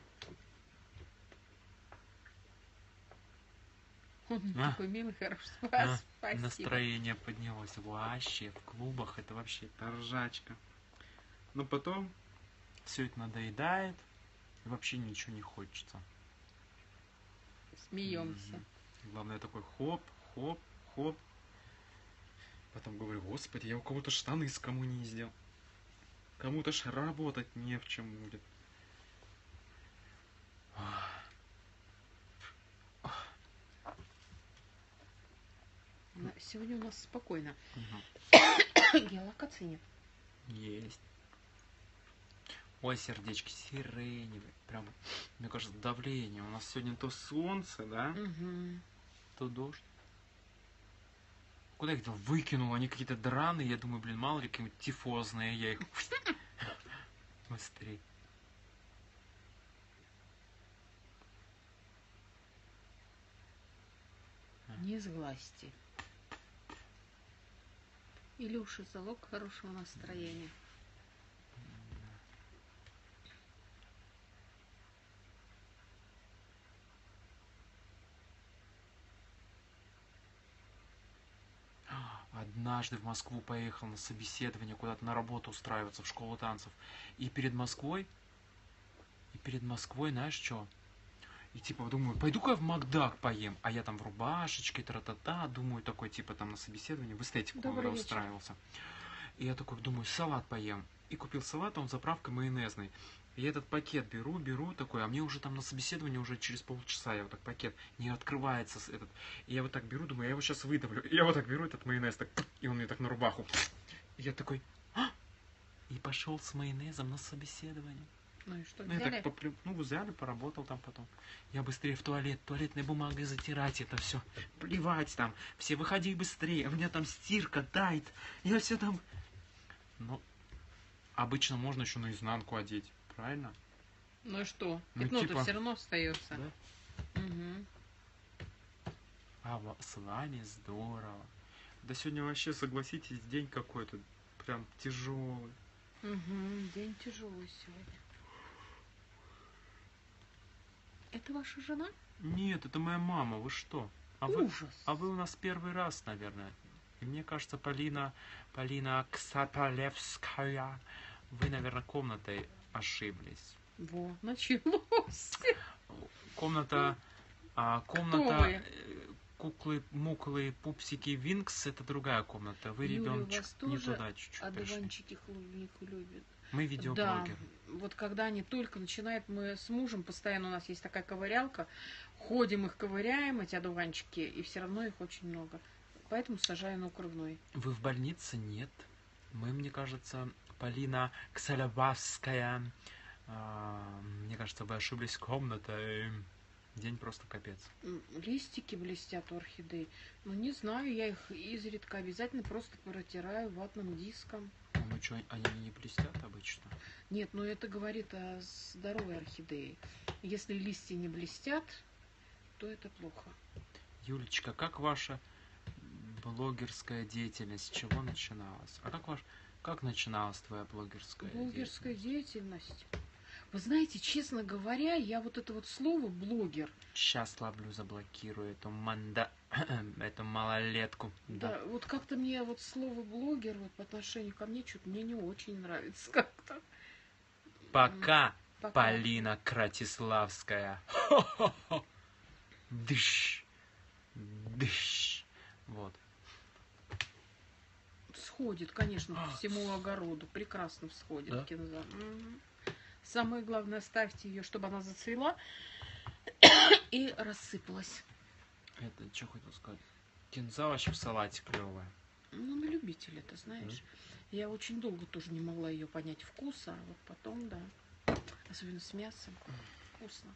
Он А? такой милый, хороший. А, Спасибо. настроение поднялось вообще в клубах, это вообще ржачка. Но потом все это надоедает, и вообще ничего не хочется. Смеемся. Мгм. Главное такой хоп, хоп, хоп. Потом говорю, господи, я у кого-то штаны с кому не сделал. Кому-то ж работать не в чем будет. На- Сегодня у нас спокойно. Мгм. Геолокации нет. Есть. Ой, сердечки сиреневые. Прям, мне кажется, давление. У нас сегодня то солнце, да, Угу. то дождь. Куда я их там выкинул? Они какие-то драные. Я думаю, блин, мало ли какие-нибудь тифозные. Я их быстрее. Не сглазьте. Илюша, залог хорошего настроения. Однажды в Москву поехал на собеседование, куда-то на работу устраиваться, в школу танцев. И перед Москвой, и перед Москвой, знаешь что? И типа думаю, пойду-ка я в Макдак поем. А я там в рубашечке, тра-та-та, думаю, такой типа там на собеседовании, в эстетику Добрый когда вечер. устраивался. И я такой думаю, салат поем. И купил салат, он заправка майонезный. И этот пакет беру, беру такой, а мне уже там на собеседовании уже через полчаса я вот так пакет не открывается с- этот. И я вот так беру, думаю, я его сейчас выдавлю. И я вот так беру этот майонез, так, и он мне так на рубаху. И я такой, «А!» И пошел с майонезом на собеседование. Ну и что, Ну, я взяли? так поплю... ну, взяли, поработал там потом. Я быстрее в туалет, туалетной бумагой затирать это все. Плевать там. Все выходи быстрее, у меня там стирка, тайт. Я все там. Ну, обычно можно еще наизнанку одеть, правильно? Ну и что? Ну, Пятно-то типа- все равно остается. Да? Угу. А во- с вами здорово. Да сегодня вообще, согласитесь, день какой-то прям тяжелый. Угу. День тяжелый сегодня. Это ваша жена? Нет, это моя мама, вы что? А вы, Ужас. а вы у нас первый раз, наверное. И мне кажется, Полина, Полина Ксаталевская, вы, наверное, комнатой ошиблись. Во, началось. Комната, а, Кто комната вы? э, куклы, муклы, пупсики, Винкс, это другая комната. Вы, Юля, ребеночек, вас не тоже туда чуть-чуть пришли. Одуванчики клубнику любят. Мы Да, видеоблогеры. вот когда они только начинают, мы с мужем постоянно, у нас есть такая ковырялка, ходим их ковыряем, эти одуванчики, и все равно их очень много. Поэтому сажаю на укрывной. Вы в больнице? Нет. Мы, мне кажется, Полина Ксалявская, А, мне кажется, вы ошиблись комнатой. День просто капец. М, Листики блестят у орхидей. Ну, не знаю, я их изредка обязательно просто протираю ватным диском. Ну что, они не блестят обычно? Нет, ну это говорит о здоровой орхидее. Если листья не блестят, то это плохо. Юлечка, как ваша блогерская деятельность? С чего начиналась? А как ваш, как начиналась твоя блогерская Блогерская деятельность? деятельность. Вы знаете, честно говоря, я вот это вот слово блогер, Сейчас ловлю, заблокирую эту манда... эту малолетку. да, Да. вот как-то мне вот слово блогер вот по отношению ко мне что-то мне не очень нравится как-то. Пока, Пока. Полина Кратиславская. Дыш. Дыш. Вот. Всходит, конечно, по всему огороду. Прекрасно всходит Да? кинза. Мгм. Самое главное, ставьте ее, чтобы она зацвела и рассыпалась. Это, что хотел сказать? Кинза вообще в салате клевая. Ну, на любителя, ты знаешь. Я очень долго тоже не могла ее понять вкуса, а вот потом, да. Особенно с мясом. Вкусно.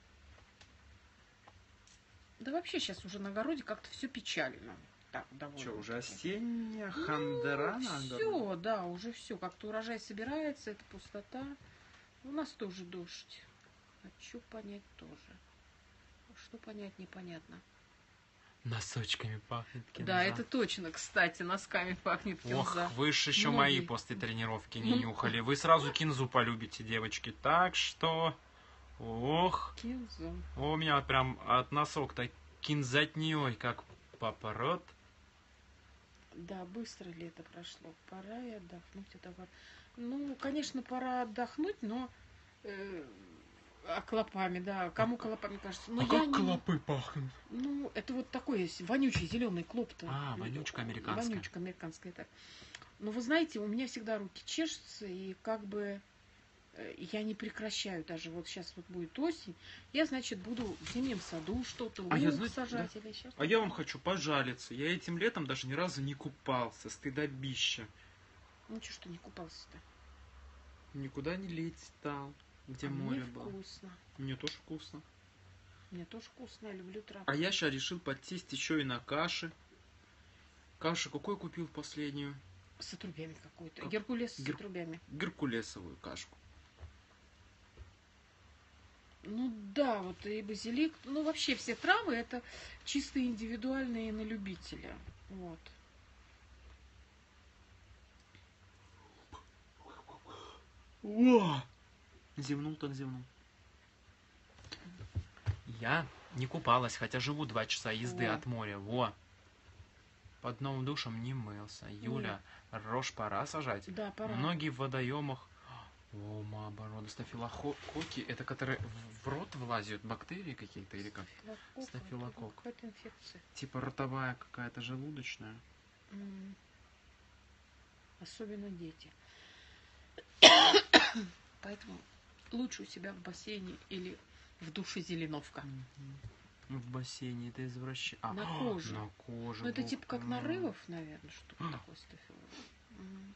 Да вообще сейчас уже на огороде как-то все печально. Так, довольно. Что, уже осенняя хандера на огороде? Все, да, уже все. Как-то урожай собирается, это пустота. У нас тоже дождь. Хочу понять тоже. Что понять, непонятно. Носочками пахнет кинза. Да, это точно, кстати, носками пахнет кинза. Ох, вы же еще Многие. мои после тренировки не нюхали. Вы сразу кинзу полюбите, девочки. Так что... Ох. Кинзу. О, у меня вот прям от носок-то кинзатней, как попорот. Да, быстро лето прошло. Пора и отдохнуть. Это вот. Ну, конечно, пора отдохнуть, но э, а клопами, да. Кому клопами кажется? Но а я как не... клопы пахнут? Ну, это вот такой есть вонючий зеленый клоп-то. А, вонючка американская. Вонючка американская, так. Но вы знаете, у меня всегда руки чешутся, и как бы э, я не прекращаю даже. Вот сейчас вот будет осень, я, значит, буду в зимнем саду что-то, лук А я, знаете, сажать или еще А что-то. я вам хочу пожалиться. Я этим летом даже ни разу не купался. Стыдобища. Ну, что, что не купался-то? Никуда не летал, где А море мне было. вкусно. Мне тоже вкусно. Мне тоже вкусно, я люблю травку. А я сейчас решил подсесть еще и на каши. Кашу какой купил последнюю? С отрубями какой-то. Как? Геркулес Гер- с отрубями. Геркулесовую кашку. Ну да, вот и базилик. Ну вообще все травы это чисто индивидуальные на любителя. Вот. О! Зевнул так зевнул. Я не купалась, хотя живу два часа езды Во. от моря. Во! Под новым душем не мылся. Юля, рожь пора сажать. Да, пора. Многие в водоемах... О, маобороды, стафилококки, это которые в- в рот влазят бактерии какие-то или как? Стафилококк. Стафилококк. Какая-то инфекция. Типа ротовая какая-то желудочная. М. Особенно дети. Поэтому лучше у себя в бассейне или в душе зеленовка. Мгм. В бассейне это извращение. А, На коже. На коже. Ну это во- типа как м. нарывов, наверное, что-то такое стафилококк. Мгм.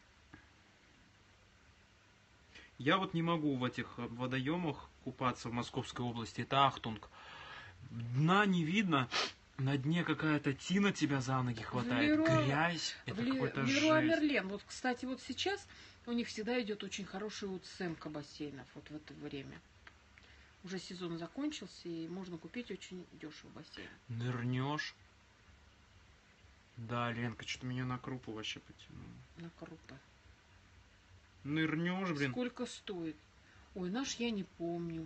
Я вот не могу в этих э, водоемах купаться в Московской области. Это Ахтунг. Дна не видно. На дне какая-то тина тебя за ноги хватает. Леруа- Грязь. Это В Ле- какой-то в Леруа жесть. Мерлен. Вот, кстати, вот сейчас у них всегда идет очень хорошая уценка бассейнов вот в это время. Уже сезон закончился, и можно купить очень дешево бассейн. Нырнешь. Да, Ленка, что-то меня на крупу вообще потянуло. На крупы. Нырнешь, блин. Сколько стоит? Ой, наш я не помню.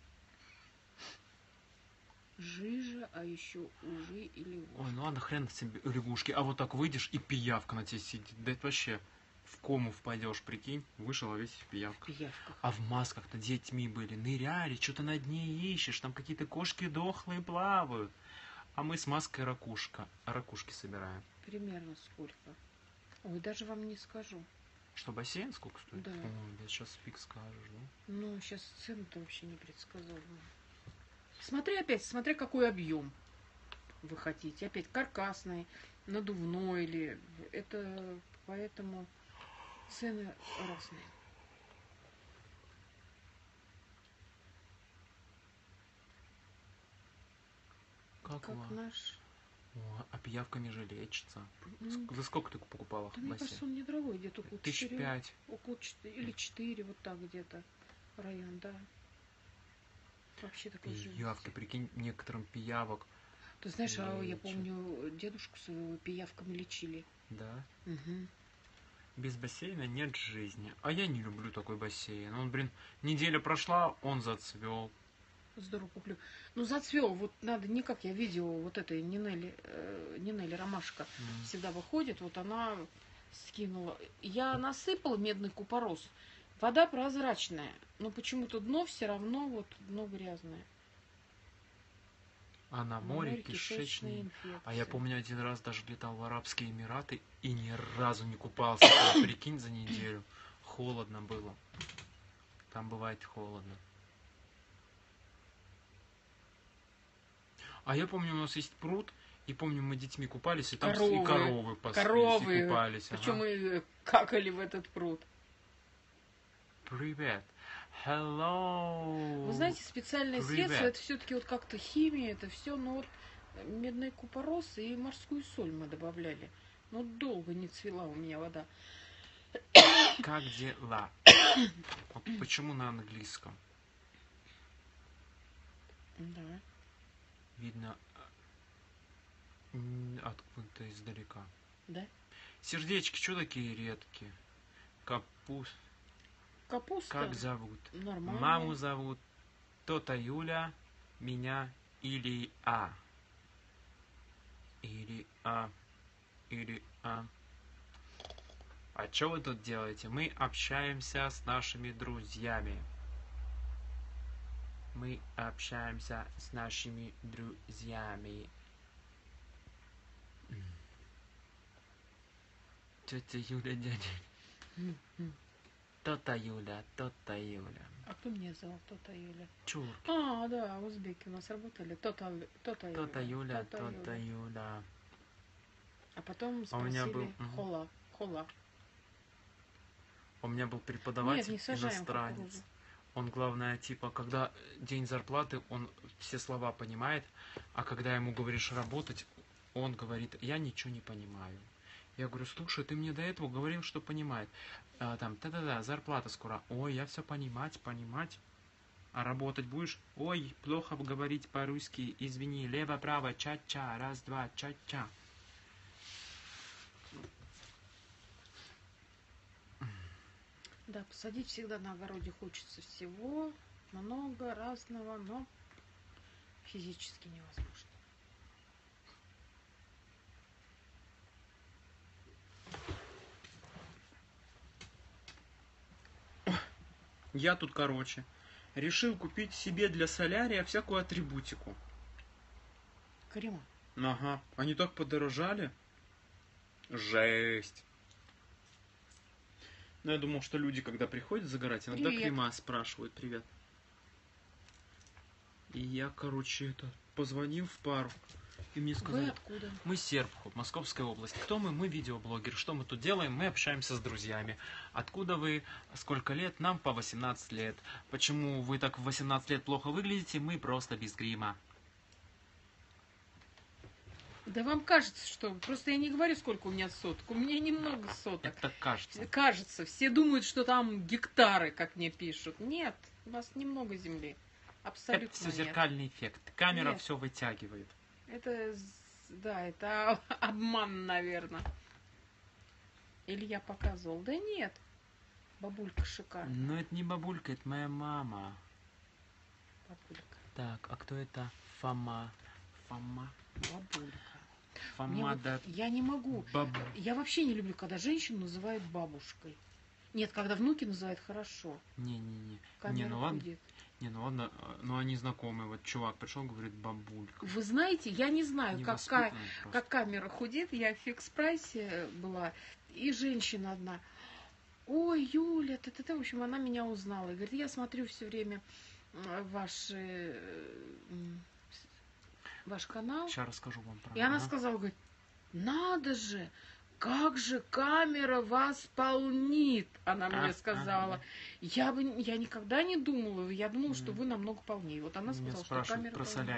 Жижа, а еще ужи или Ой, ложь. ну ладно, хрен с тебе лягушки. А вот так выйдешь, и пиявка на тебе сидит. Да это вообще в кому впадешь, прикинь. Вышел, а весь в пиявках. Пиявках. А в масках-то детьми были, ныряли, что-то на дне ищешь, там какие-то кошки дохлые плавают. А мы с маской ракушка, ракушки собираем. Примерно сколько? Ой, даже вам не скажу. Что, бассейн сколько стоит? Да. О, да сейчас фиг скажешь, да? Ну, сейчас цены-то вообще не предсказуемые. Смотри опять, смотри, какой объем вы хотите. Опять каркасный, надувной или... Это поэтому цены разные. Как, как его? наш. О, а пиявками же лечится. Ну, За сколько ты покупала да, мне бассейн? кажется, он недорогой, где-то около Тысяч четыре, пять. около четыре или четыре, вот так где-то район, да. Вообще такой же. Пиявки, прикинь, некоторым пиявок. Ты знаешь, а я лечат. помню, дедушку своего пиявками лечили. Да? Угу. Без бассейна нет жизни. А я не люблю такой бассейн. Он, блин, неделя прошла, он зацвел. Здорово куплю. Ну, зацвел, вот надо, не как я видео, вот этой Нинели, э, Нинели Ромашка М. всегда выходит, вот она скинула. Я насыпала медный купорос. Вода прозрачная, но почему-то дно все равно вот дно грязное. А на На море море кишечные кишечный. инфекции. А я помню, один раз даже летал в Арабские Эмираты и ни разу не купался. Вот прикинь, за неделю. Холодно было. Там бывает холодно. А я помню, у нас есть пруд, и помню, мы детьми купались, и там с- Коровы. и коровы паслись, Коровы. и купались. Причем ага. мы какали в этот пруд. Привет. Hello. Вы знаете, специальные Привет. средства, это все-таки вот как-то химия, это все, ну вот медный купорос и морскую соль мы добавляли. Но долго не цвела у меня вода. Как дела? Вот почему на английском? Да. Видно м, откуда-то издалека. Да? Сердечки, что такие редкие? Капуст. Капуста. Как зовут? Нормально. Маму зовут то-то Юля, меня Илья. Илья. Илья. А что вы тут делаете? Мы общаемся с нашими друзьями. Мы общаемся с нашими друзьями. Тетя Юля, дядя. Мгм. То-то Юля, то-то Юля. А кто меня звал? То-то Юля. Чурки. А, да, узбеки у нас работали. То-то, то-то Юля. То-то Юля, то-то то-то Юля. Юля. А потом А у меня спросили был- мгм. хола. Хола. У меня был Нет, преподаватель не сажаем иностранец. кукурузу. Он, главное, типа, когда день зарплаты, он все слова понимает, а когда ему говоришь работать, он говорит, я ничего не понимаю. Я говорю, слушай, ты мне до этого говорил, что понимает. А, там, да-да-да, зарплата скоро. Ой, я все понимать, понимать. А работать будешь? Ой, плохо говорить по-русски, извини, лево-право, ча-ча, раз-два, ча-ча. Да, посадить всегда на огороде хочется всего, много разного, но физически невозможно. Я тут, короче, решил купить себе для солярия всякую атрибутику. Крема. Ага, они так подорожали. Жесть. Ну, я думал, что люди, когда приходят загорать, иногда Привет. крема спрашивают. Привет. И я, короче, это, позвонил в пару. И мне Вы сказали, откуда? мы Серпухов, Московская область. Кто мы? Мы видеоблогеры. Что мы тут делаем? Мы общаемся с друзьями. Откуда вы? Сколько лет? Нам по восемнадцать лет. Почему вы так в восемнадцать лет плохо выглядите? Мы просто без грима. Да вам кажется, что... Просто я не говорю, сколько у меня соток. У меня немного соток. Это кажется. Кажется, все думают, что там гектары, как мне пишут. Нет, у вас немного земли. Абсолютно Это все нет. зеркальный эффект. Камера Нет. все вытягивает. Это, з- да, это обман, наверное. Или я показывал. Да нет, бабулька шикарная. Но это не бабулька, это моя мама. Бабулька, Так, а кто это? Фома. Фома. бабулька. Мне Фома, вот- да. я не могу. Баб... Я вообще не люблю, когда женщину называют бабушкой. Нет, когда внуки называют хорошо. Не-не-не. Не, Камера ну ладно. худеет. Не, ну ладно, э, ну они знакомые. Вот чувак пришел, говорит, бабулька. Вы знаете, я не знаю, какая, Невоспитанный просто. как камера худеет. Я в фикс-прайсе была, и женщина одна. Ой, Юля, ты, ты, ты, в общем, она меня узнала. И говорит, я смотрю все время э, ваш, э, м, ваш канал. Сейчас расскажу вам про И она ага. сказала, говорит, надо же, как же камера вас полнит, она мне А, сказала. ага. Я бы, я никогда не думала, я думала, что Мгм. вы намного полнее. Вот она Меня сказала, что спрашивают камера про полнее. солярий.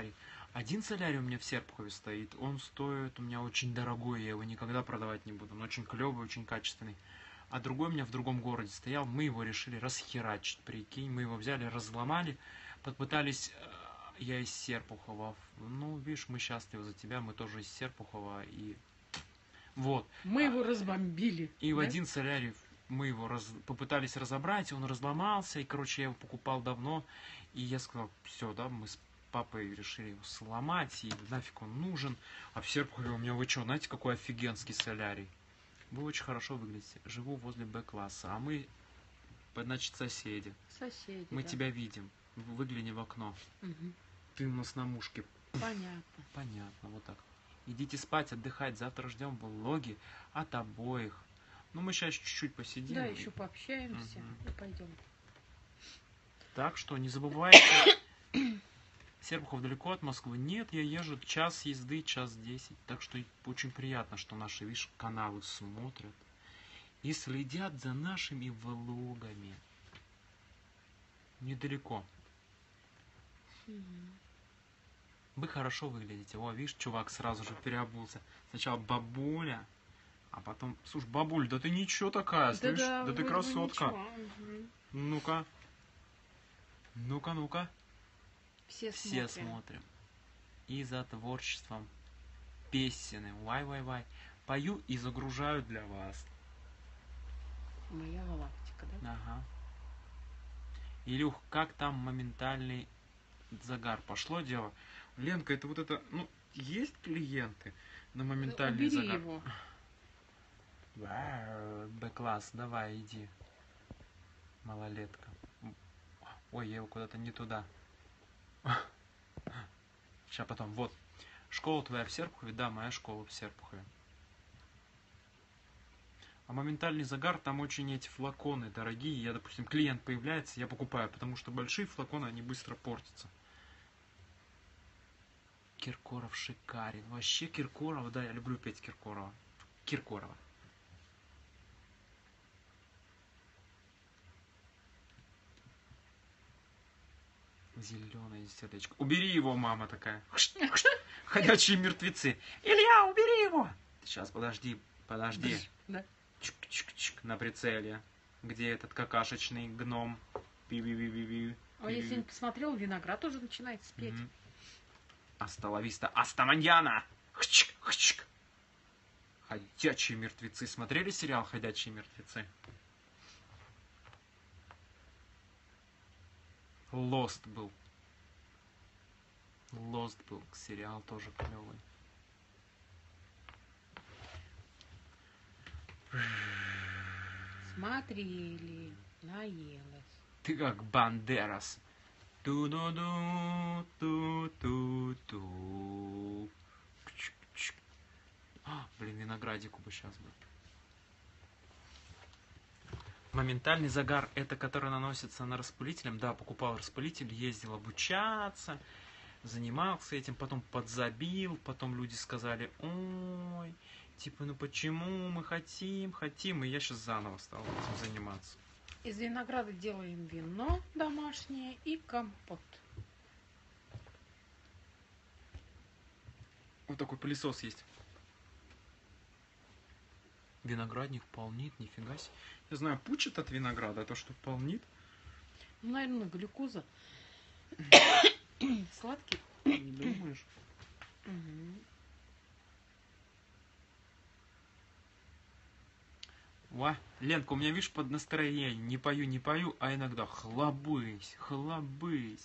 Один солярий у меня в Серпухове стоит, он стоит у меня очень дорогой, я его никогда продавать не буду, он очень клевый, очень качественный. А другой у меня в другом городе стоял, мы его решили расхерачить, прикинь, мы его взяли, разломали, попытались, я из Серпухова, ну, видишь, мы счастливы за тебя, мы тоже из Серпухова, и вот. Мы его разбомбили. И да? в один солярий мы его раз... попытались разобрать, он разломался, и, короче, я его покупал давно, и я сказал, все, да, мы с папой решили его сломать, и нафиг он нужен, а в Серпухове у меня, вы что, знаете, какой офигенский солярий? Вы очень хорошо выглядите. Живу возле Б-класса, а мы, значит, соседи. Соседи, Мы да. тебя видим. Выгляни в окно. Угу. Ты у нас на мушке. Понятно. Понятно, вот так. Идите спать, отдыхать. Завтра ждем влоги от обоих. Ну, мы сейчас чуть-чуть посидим. Да, и... еще пообщаемся угу. и пойдем. Так что не забывайте. Серпухов далеко от Москвы? Нет, я езжу час езды, час десять. Так что очень приятно, что наши, видишь, каналы смотрят и следят за нашими влогами. Недалеко. Угу. Вы хорошо выглядите. О, видишь, чувак сразу же переобулся. Сначала бабуля, а потом... Слушай, бабуль, да ты ничего такая, Да, слышь? да, Да ты красотка. Угу. Ну-ка. Ну-ка, ну-ка. Все, Все смотрим. смотрим. И за творчеством песен. Вай-вай-вай. Пою и загружаю для вас. Моя галактика, да? Ага. Илюх, как там моментальный загар? Пошло дело? Ленка, это вот это... Ну, есть клиенты на моментальный Убери загар? его. Б-класс, давай, иди. Малолетка. Ой, я его куда-то не туда. Сейчас потом. Вот. Школа твоя в Серпухове? Да, моя школа в Серпухове. А моментальный загар, там очень эти флаконы дорогие. Я, допустим, клиент появляется, я покупаю, потому что большие флаконы, они быстро портятся. Киркоров шикарен. Вообще Киркорова, да, я люблю петь Киркорова. Киркорова. Зеленое сердечко. Убери его, мама такая. Ходячие мертвецы. Илья, убери его. Сейчас, подожди, подожди. Да. Чик-чик-чик на прицеле. Где этот какашечный гном? Пи-пи-пи-пи-пи. А если не посмотрел, виноград уже начинает спеть. Угу. Асталависта, астаманьяна. Хчик, хчик. Ходячие мертвецы. Смотрели сериал «Ходячие мертвецы»? Lost был. Lost был. Сериал тоже клевый. Смотрели, наелась. Ты как Бандерас. Ту-ду-ду, ту-ту-ту. А, блин, виноградику бы сейчас бы. Моментальный загар, это который наносится на распылителем. Да, покупал распылитель, ездил обучаться, занимался этим, потом подзабил, потом люди сказали, ой, типа, ну почему мы хотим, хотим, и я сейчас заново стал этим заниматься. Из винограда делаем вино домашнее и компот. Вот такой пылесос есть. Виноградник полнит, нифига себе. Не знаю, пучит от винограда, это что, полнит? Ну, наверное, глюкоза. Сладкий. Думаешь? Угу. Ва, Ленка, у меня, видишь, под настроение. Не пою, не пою, а иногда хлобысь, хлобысь.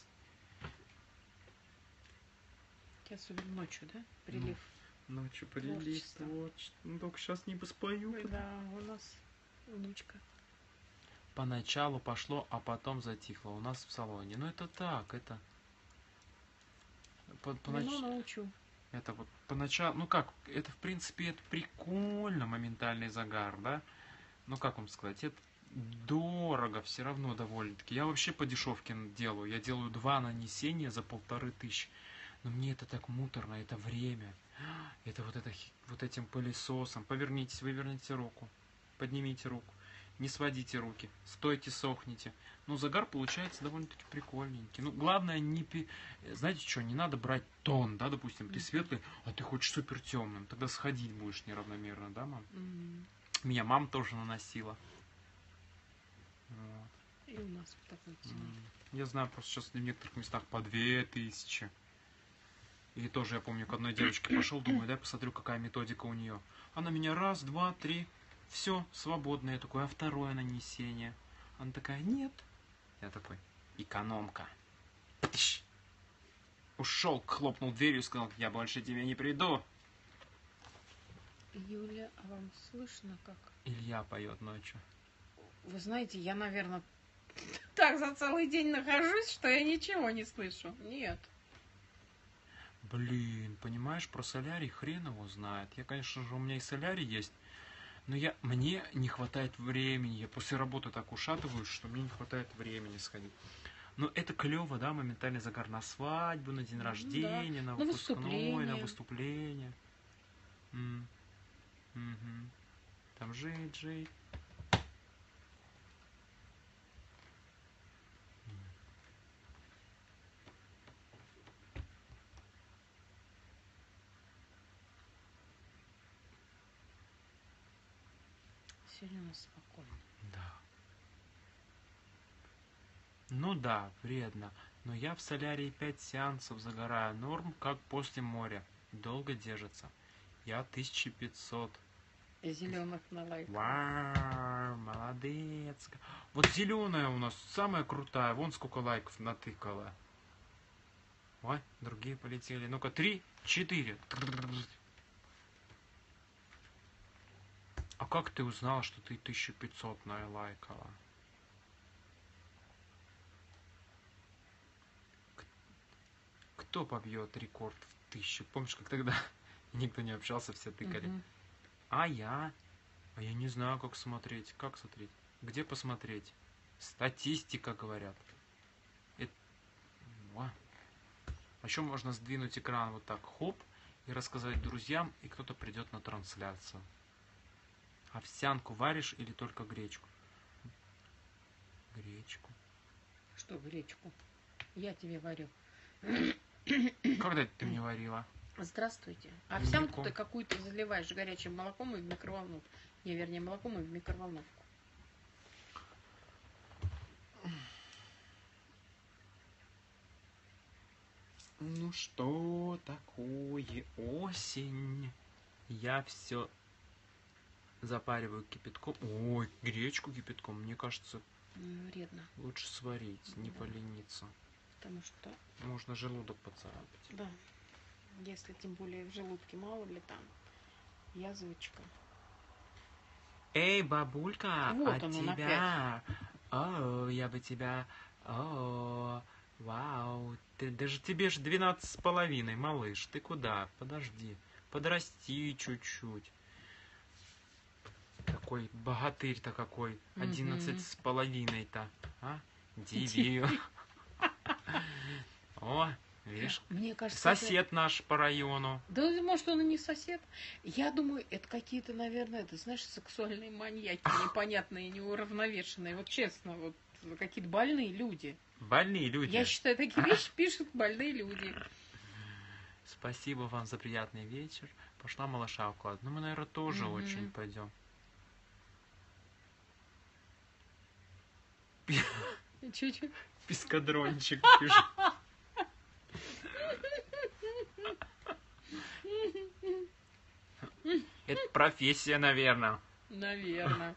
Особенно ночью, да? Прилив. Ну, ночью прилив, творчество. Ну, только сейчас не поспою. Да, у нас внучка. Поначалу пошло, а потом затихло. У нас в салоне. Ну, это так, это... По, понач... Вино научу. Это вот поначалу... Ну, как, это, в принципе, это прикольно, моментальный загар, да? Ну, как вам сказать, это дорого все равно довольно-таки. Я вообще по дешевке делаю. Я делаю два нанесения за полторы тысячи. Но мне это так муторно, это время. Это вот, это, вот этим пылесосом. Повернитесь, выверните руку. Поднимите руку. не сводите руки, стойте, сохните. Ну, загар получается довольно-таки прикольненький. Ну, главное, не пи... знаете что, не надо брать тон, да, допустим, ты светлый, а ты хочешь супер темным, тогда сходить будешь неравномерно, да, мам? Мгм. Меня мама тоже наносила. Вот. И у нас в такой цене. М. Я знаю, просто сейчас в некоторых местах по две тысячи. И тоже я помню, к одной девочке пошел, думаю, дай посмотрю, какая методика у нее. Она меня раз, два, три, все, свободно. Я такой, а второе нанесение? Она такая, нет. Я такой, экономка. Тыщ. Ушел, хлопнул дверью и сказал, я больше тебе не приду. Юля, а вам слышно как? Илья поет ночью. Вы знаете, я, наверное, так за целый день нахожусь, что я ничего не слышу. Нет. Блин, понимаешь, про солярий хрен его знает. Я, конечно же, у меня и солярий есть, но я, мне не хватает времени. Я после работы так ушатываюсь, что мне не хватает времени сходить. Но это клево, да, моментальный загар на свадьбу, на день Ну рождения, да. на На выпускной, выступление. на выступление. М. Мгм. Там жить, жить. Сегодня у нас спокойно. Да. Ну да, вредно. Но я в солярии пять сеансов загораю. Норм, как после моря. Долго держится. Я тысяча пятьсот. Зеленых на лайк. Вау, молодец. Вот зеленая у нас самая крутая. Вон сколько лайков натыкала. Ой, другие полетели. Ну-ка, три, четыре. А как ты узнала, что ты тысяча пятьсот налайкала? Кто побьет рекорд в тысячу? Помнишь, как тогда никто не общался, все тыкали? Мгм. А я? А я не знаю, как смотреть. Как смотреть? Где посмотреть? Статистика, говорят. Это... О. А еще можно сдвинуть экран вот так, хоп, и рассказать друзьям, и кто-то придет на трансляцию. Овсянку варишь или только гречку? Гречку. Что, гречку? Я тебе варю. Когда ты мне варила? Здравствуйте. Овсянку Молоком. ты какую-то заливаешь горячим молоком и в микроволновку. Не, вернее, молоком и в микроволновку. Ну что такое осень? Я все запариваю кипятком. Ой, гречку кипятком, мне кажется, М, Вредно. лучше сварить, не Да. полениться. Потому что, Можно желудок поцарапать. да, если тем более в желудке, мало ли там, язвочка. Эй, бабулька, Вот а он, он тебя? О, я бы тебя... О, вау. Ты, даже тебе же двенадцать с половиной, малыш. Ты куда? Подожди. Подрасти чуть-чуть. Такой богатырь-то какой. Одиннадцать Мгм. с половиной-то. А? Дивил. О, видишь? Мне кажется, это- Сосед наш по району. Да, может, он и не сосед. Я думаю, это какие-то, наверное, это, знаешь, сексуальные маньяки, непонятные, неуравновешенные. Вот честно, вот какие-то больные люди. Больные люди. Я считаю, такие вещи пишут больные люди. Спасибо вам за приятный вечер. Пошла малыша укладывать. Ну, мы, наверное, тоже Мгм. очень пойдем. Чуть-чуть. Пескадрончик. Это профессия, наверное. Наверное.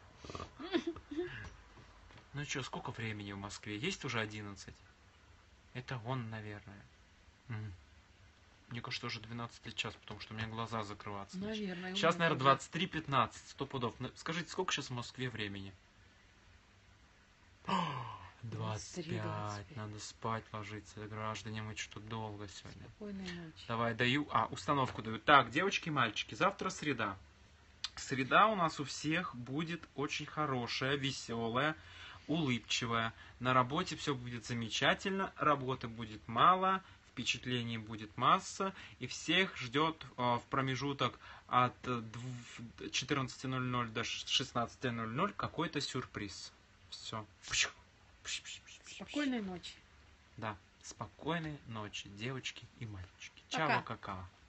Ну что, сколько времени в Москве? Есть уже одиннадцать? Это он, наверное. М. Мне кажется, уже двенадцатый час, потому что у меня глаза закрываться начали. Наверное. Сейчас, наверное, двадцать три пятнадцать, сто пудов. Ну, скажите, сколько сейчас в Москве времени? двадцать пять. Надо спать ложиться, граждане, мы что-то долго сегодня. Спокойной ночи. Давай, даю. А, установку даю. Так, девочки и мальчики, завтра среда. Среда у нас у всех будет очень хорошая, веселая, улыбчивая. На работе все будет замечательно, работы будет мало, впечатлений будет масса, и всех ждет в промежуток от четырнадцати ноль ноль до шестнадцати ноль ноль какой-то сюрприз. Все. Спокойной ночи. Да, спокойной ночи, девочки и мальчики. Пока. Чао, какао.